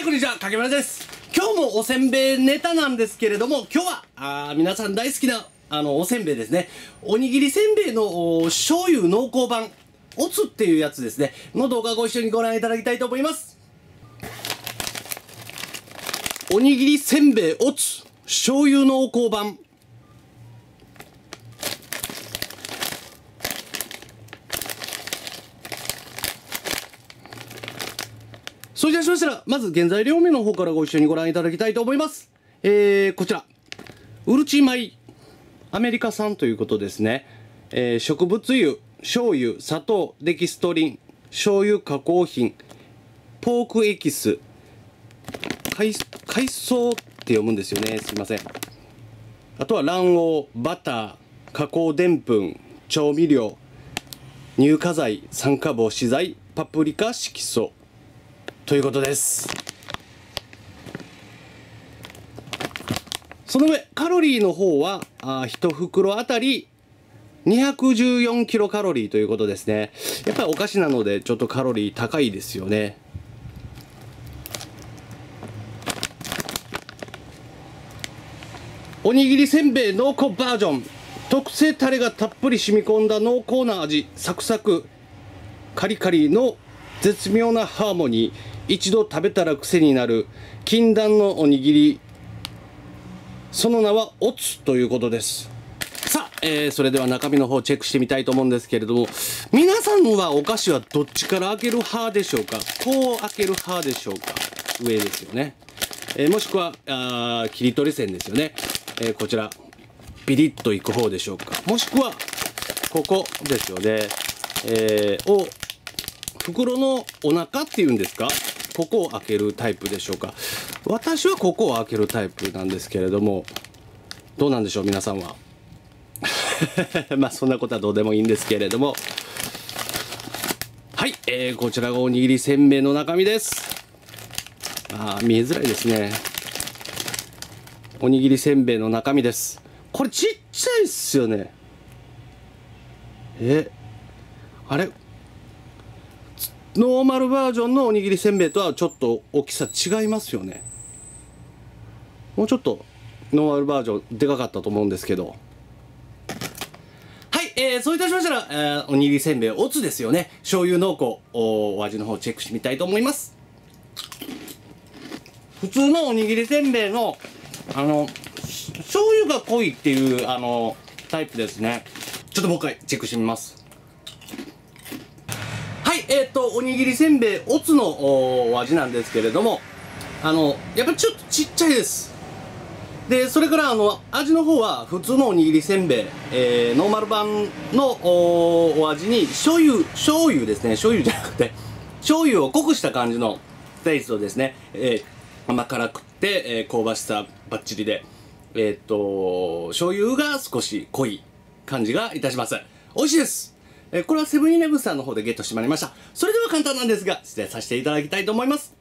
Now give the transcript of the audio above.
こんにちは、かけむらです。今日もおせんべいネタなんですけれども、今日は皆さん大好きなおせんべいですね。おにぎりせんべいの醤油濃厚版おつっていうやつですねの動画をご一緒にご覧いただきたいと思います。おにぎりせんべいおつ醤油濃厚版。それじゃあしましたら、まず原材料名の方からご一緒にご覧いただきたいと思います。こちら、うるち米、アメリカ産ということですね。植物油、醤油、砂糖、デキストリン、醤油加工品、ポークエキス、海藻って読むんですよね。すいません。あとは卵黄、バター、加工でんぷん、調味料、乳化剤、酸化防止剤、パプリカ色素ということです。その上カロリーの方は1袋あたり214キロカロリーということですね。やっぱりお菓子なのでちょっとカロリー高いですよね。おにぎりせんべい濃厚バージョン、特製タレがたっぷり染み込んだ濃厚な味、サクサクカリカリの絶妙なハーモニー、一度食べたら癖になる禁断のおにぎり、その名はおつということです。さあ、それでは中身の方チェックしてみたいと思うんですけれども、皆さんはお菓子はどっちから開ける派でしょうか。こう開ける派でしょうか。上ですよね。もしくは切り取り線ですよね。こちらビリッといく方でしょうか。もしくはここですよね。袋のお腹っていうんですか、ここを開けるタイプでしょうか。私はここを開けるタイプなんですけれども、どうなんでしょう皆さんは。まあそんなことはどうでもいいんですけれども、はい、こちらがおにぎりせんべいの中身です。見えづらいですね。おにぎりせんべいの中身です。これちっちゃいっすよね。あれノーマルバージョンのおにぎりせんべいとはちょっと大きさ違いますよね。もうちょっとノーマルバージョンでかかったと思うんですけど、はい、そういたしましたら、おにぎりせんべいおつですよね。醤油濃厚、お味の方チェックしてみたいと思います。普通のおにぎりせんべいの醤油が濃いっていうタイプですね。ちょっともう一回チェックしてみます。はい、おにぎりせんべいおつのお味なんですけれども、やっぱりちょっとちっちゃいです。で、それから味の方は普通のおにぎりせんべい、ノーマル版のお味に醤油ですね。醤油じゃなくて醤油を濃くした感じのテイストですね。甘辛くって、香ばしさバッチリで、醤油が少し濃い感じがいたします。美味しいです。これはセブンイレブンさんの方でゲットしてまいりました。それでは簡単なんですが失礼させていただきたいと思います。